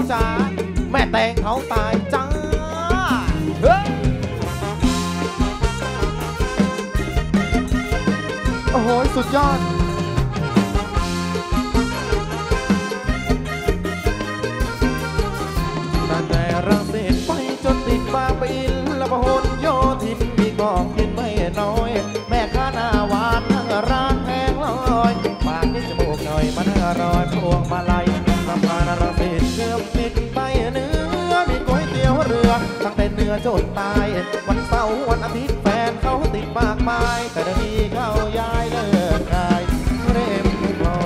จ๋าแม่แตงเขาตายจ้าโอ้โหสุดยอดตั้งแต่รังสิตไปจนติดบางปะอินและพหลโยธินมีกองกินไม่น้อยแม่ค้าหน้าหวานนั่งร้านแพงลอยปากนี่จมูกหน่อยมันอร่อยพวงมาลัยสะพานรังสิตเกือบติดไปเนื้อมีก๋วยเตี๋ยวเรือตั้งแต่เนื้อจนตายวันเสาร์วันอาทิตย์แฟนเขาติดมากมายแต่เดี๋ยวนี้เขาย้ายเลิกขายเร่มพอ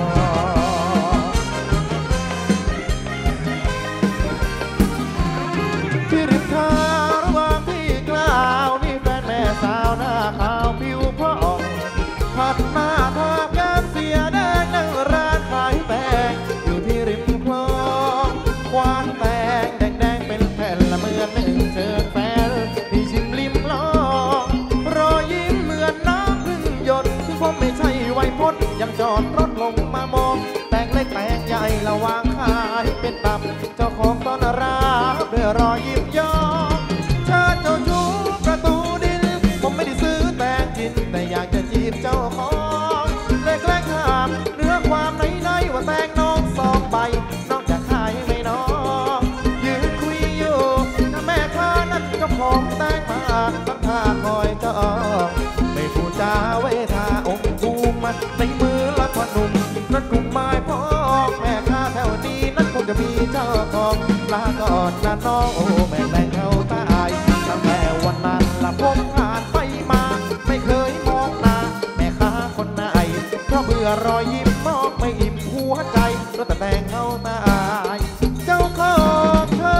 ที่ริมทางระหว่างที่กล่าวมีแฟนแม่สาวหน้าขาวผิวพองผัดหน้าทาแก้มเสียแดงนั่งร้านขายแตงอยู่ที่ริมคลองควานแตงแดงเป็นแผ่นละเมือนหนึ่งเชิญแฟนที่ชิมลิมลองรอยยิ้มเหมือนน้ำพึ่งหยดที่ผมไม่ใช่ไวยพจน์ยังจอดรถลงมามองแตงเล็กแตงใหญ่ระวางขายเป็นตับเจ้าของต้นรับด้วยรอยยิ้มยองเชิญเจ้าชู้ประตูดินผมไม่ได้ซื้อแตงกินแต่อยากจะจีบเจ้าของเล็กๆถามเนื้อความไหนๆว่าแตงน้องสองใบนอกจากขายไม่น้องยืนคุยอยู่ถ้าแม่ค้านั้นเจ้าของแตงมาตั้งท่าคอยเจ้าไม่พูดจาเวทาองค์ภูมิมันในมือละพนุ่มนั่นกลุ่มไม้พอกแม่ค้าแถวนี้นั้นคงจะมีเจ้าของลาก่อนนะน้องโอ้แม่แตงเขาตายตั้งแต่วันนั้นละผมผ่านไปมาไม่เคยมองหน้าแม่ค้าคนไหนเพราะเบื่อรอยยิ้มมองไม่อิ่มหัวใจแล้วแต่แตงเขาตายเจ้าของเธอ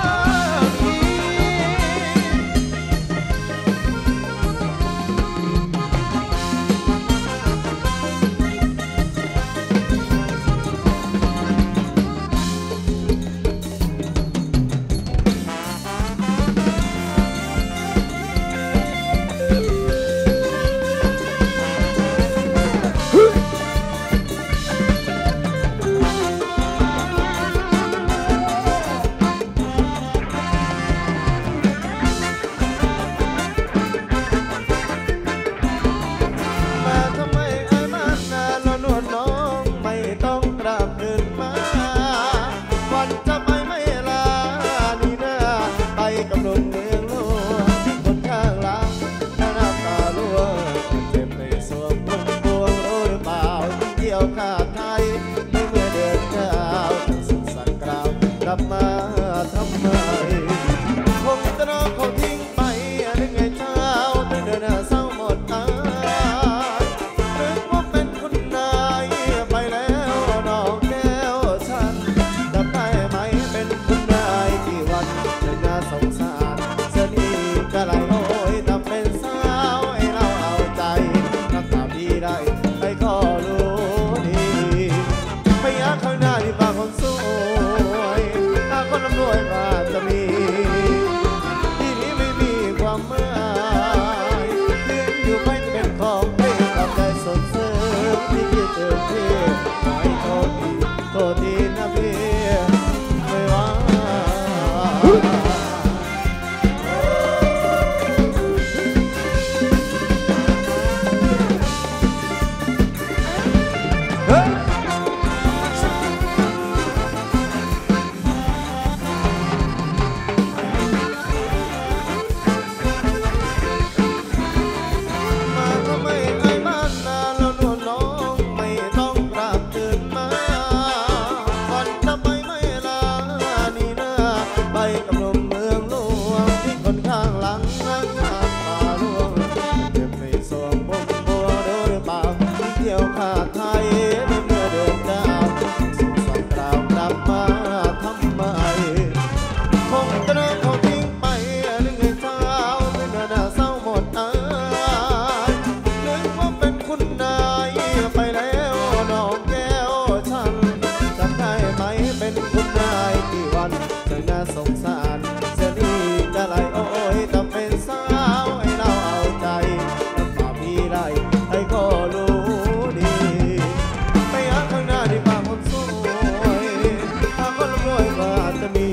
มาทำไมคงจะน้องเขาทิ้งไปนึกไงเช้าเดินเศร้าหมดตานึกว่าเป็นคนนายไปแล้วน้องแก้วฉันจำได้ไหมเป็นคนนายกี่วันเดินน่าสงสารเสียนี่ก็ไหลโอยทำเป็นสาวให้เราเอาใจน้ำตาพี่ได้ให้ขอรู้ดีพยายามข้างหน้าที่ปากคนสวยคนร่ำรวยอาจจะมีที่นี้ไม่มีความหมายเลื่อนอยู่ไปจะเป็นของเล่นทำใจสดชื่นที่คิดถึงพี่ขอให้โทษทีนะพี่ไม่ว่าสงสารเสียนี่จะไหลโอ้ยทำเป็นสาวให้เราเอาใจน้ำตาพี่ไหลให้ก็รู้ดีไปหาข้างหน้าที่ปากคนสวยหาคนรวยกว่านี